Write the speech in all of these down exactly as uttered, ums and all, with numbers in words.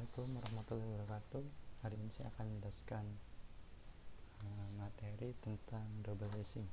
Assalamualaikum warahmatullahi wabarakatuh. Hari ini saya akan menjelaskan uh, materi tentang double hashing.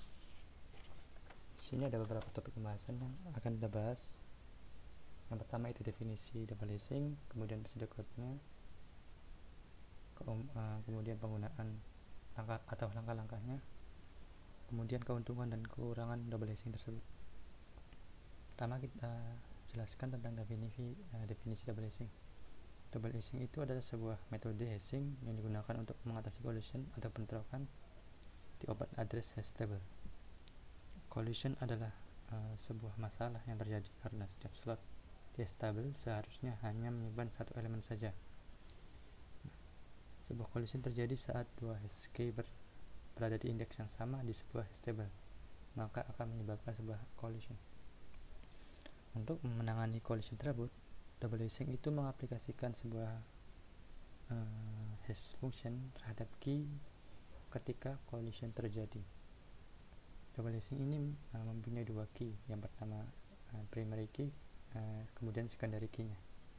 Di sini ada beberapa topik pembahasan yang akan kita bahas. Yang pertama itu definisi double hashing, kemudian procedure code-nya, ke- uh, kemudian penggunaan langkah atau langkah-langkahnya, kemudian keuntungan dan kekurangan double hashing tersebut. Pertama kita jelaskan tentang definisi uh, definisi double hashing. Double hashing itu adalah sebuah metode hashing yang digunakan untuk mengatasi collision atau bentrokan di open address hash table. Collision adalah uh, sebuah masalah yang terjadi karena setiap slot di hash table seharusnya hanya menyimpan satu elemen saja. Nah, sebuah collision terjadi saat dua hash key ber berada di indeks yang sama di sebuah hash table, maka akan menyebabkan sebuah collision. Untuk menangani collision tersebut, double hashing itu mengaplikasikan sebuah uh, hash function terhadap key ketika collision terjadi. Double hashing ini uh, mempunyai dua key. Yang pertama uh, primary key, uh, kemudian secondary key-nya.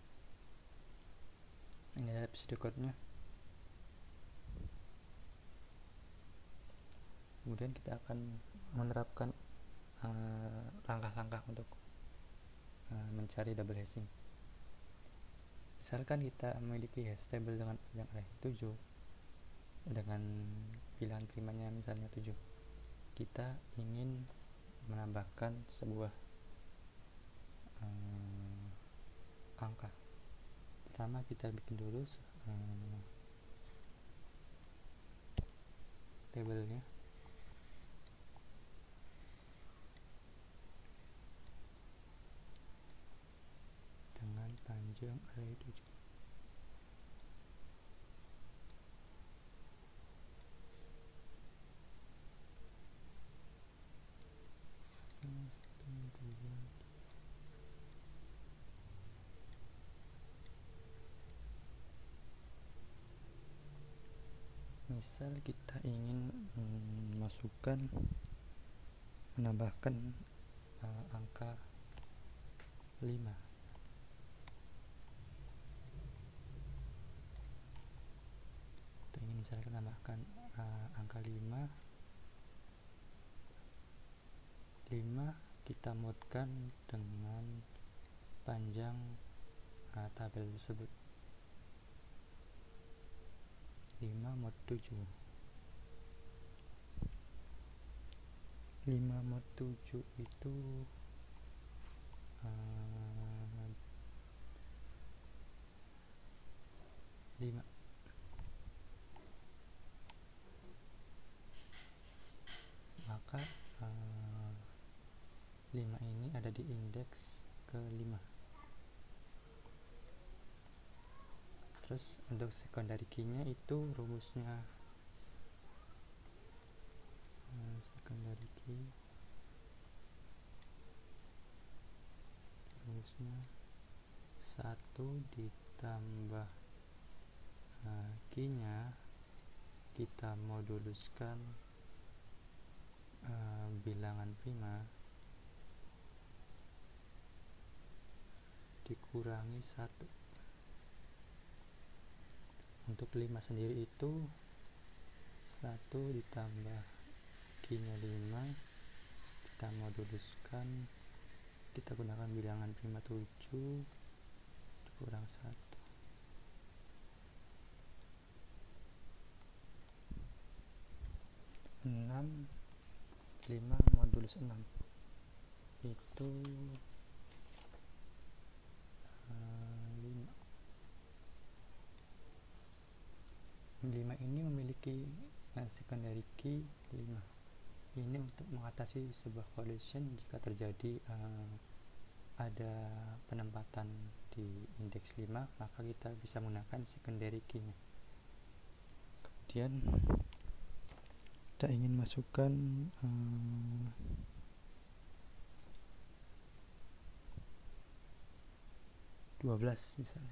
Ini adalah procedure code-nya. Kemudian kita akan menerapkan uh, langkah-langkah untuk uh, mencari double hashing. Misalkan kita memiliki hash table dengan panjang array tujuh dengan pilihan primanya misalnya tujuh. Kita ingin menambahkan sebuah um, angka. Pertama kita bikin dulu um, tabelnya. Dengan panjang array tujuh. Misal kita ingin hmm, masukkan menambahkan uh, angka lima. Kita ingin misalkan menambahkan uh, angka lima. lima kita modkan dengan panjang uh, tabel tersebut. lima mod tujuh. lima mod tujuh itu uh, lima. Maka uh, lima ini ada di indeks ke lima. Terus untuk secondary key-nya itu rumusnya uh, secondary key rumusnya satu ditambah uh, key-nya kita moduluskan uh, bilangan prima dikurangi satu. Untuk lima sendiri itu satu ditambah key-nya lima, kita moduluskan, kita gunakan bilangan prima tujuh dikurang satu. enam, lima modulus enam itu lima ini memiliki uh, secondary key lima. Ini untuk mengatasi sebuah collision jika terjadi uh, ada penempatan di indeks lima, maka kita bisa menggunakan secondary key-nya. Kemudian kita ingin masukkan uh, dua belas misalnya.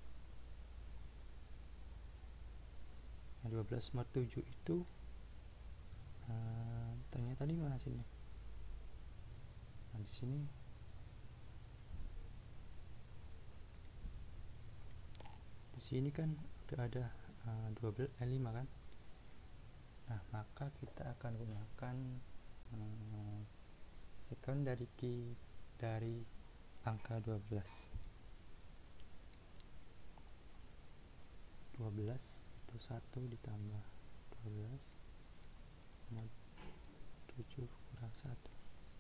dua belas mod tujuh itu uh, ternyata lima hasilnya. Nah, di sini di sini kan udah ada uh, dua belas eh, lima kan. Nah, maka kita akan gunakan um, secondary key dari angka dua belas. dua belas itu satu ditambah dua belas mod tujuh kurang satu.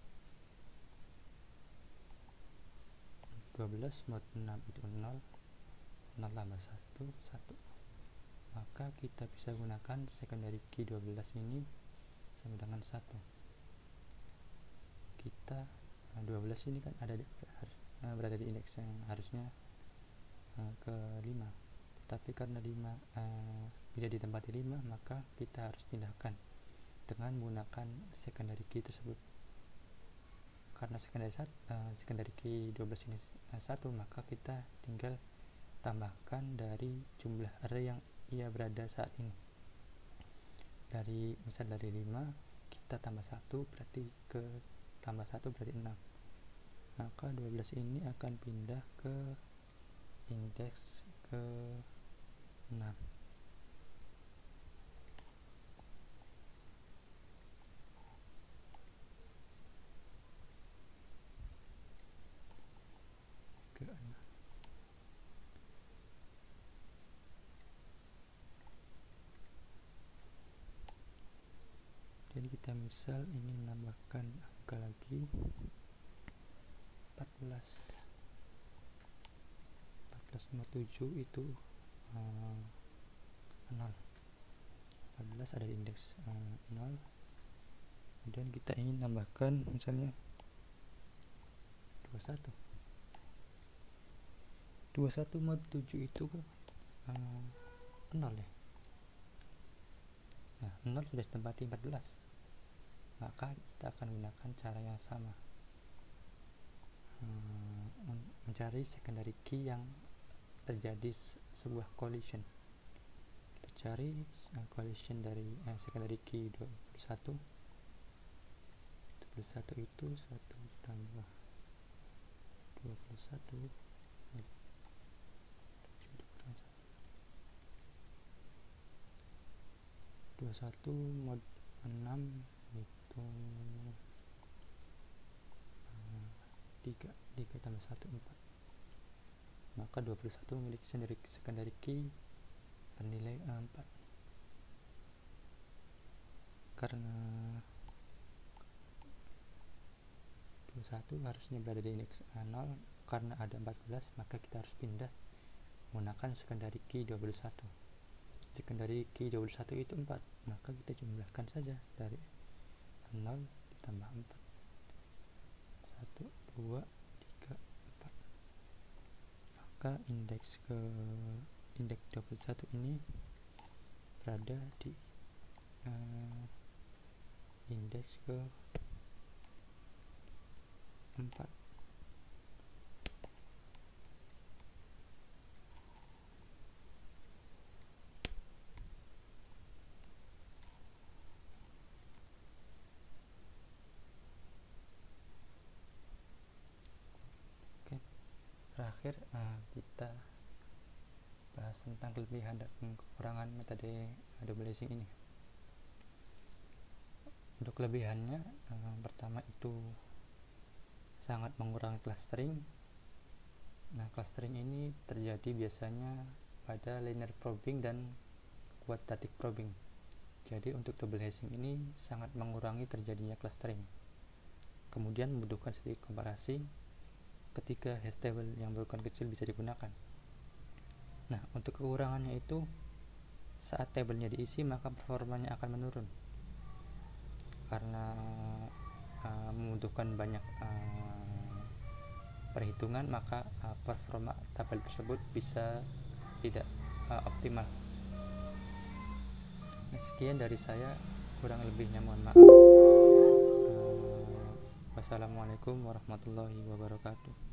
dua belas mod enam itu nol, nol tambah satu, satu. Maka kita bisa gunakan secondary key dua belas ini sama dengan satu. Kita nah dua belas ini kan ada di, harus, berada di indeks yang harusnya uh, ke lima. Tapi karena lima uh, tidak ditempati lima, maka kita harus pindahkan dengan menggunakan secondary key tersebut. Karena secondary, uh, secondary key dua belas ini uh, satu, maka kita tinggal tambahkan dari jumlah array yang ia berada saat ini. Dari misal dari lima kita tambah satu berarti ke tambah satu berarti enam. Maka dua belas ini akan pindah ke indeks ke enam. Ke enam. Jadi kita misal ingin menambahkan angka lagi empat belas. empat belas nomor tujuh itu uh, nol. empat belas ada di indeks uh, nol. Kemudian kita ingin tambahkan misalnya dua puluh satu. dua puluh satu mod tujuh itu uh, nol ya. Nah, nol sudah ditempati empat belas. Maka kita akan gunakan cara yang sama. Hmm, mencari secondary key yang terjadi sebuah collision. Kita cari uh, collision dari eh, secondary key dua puluh satu. dua puluh satu itu satu tambah dua puluh satu dua puluh satu mod enam itu tiga, tiga tambah satu, empat. Maka dua puluh satu memiliki secondary, secondary key bernilai empat. Karena dua puluh satu harusnya berada di indeks nol, karena ada empat belas maka kita harus pindah menggunakan secondary key dua puluh satu. Secondary key dua puluh satu itu empat, maka kita jumlahkan saja dari nol ditambah empat. satu, dua, tiga, empat. Maka indeks ke indeks dua puluh satu ini berada di uh, indeks ke empat. Terakhir uh, kita bahas tentang kelebihan dan kekurangan metode double hashing ini. Untuk kelebihannya, uh, pertama itu sangat mengurangi clustering. Nah, clustering ini terjadi biasanya pada linear probing dan quadratic probing. Jadi untuk double hashing ini sangat mengurangi terjadinya clustering. Kemudian membutuhkan sedikit komparasi ketika hash table yang berukuran kecil bisa digunakan. Nah, untuk kekurangannya itu saat tabelnya diisi maka performanya akan menurun karena uh, membutuhkan banyak uh, perhitungan, maka uh, performa tabel tersebut bisa tidak uh, optimal. Nah, sekian dari saya, kurang lebihnya mohon maaf. uh, Wassalamualaikum warahmatullahi wabarakatuh.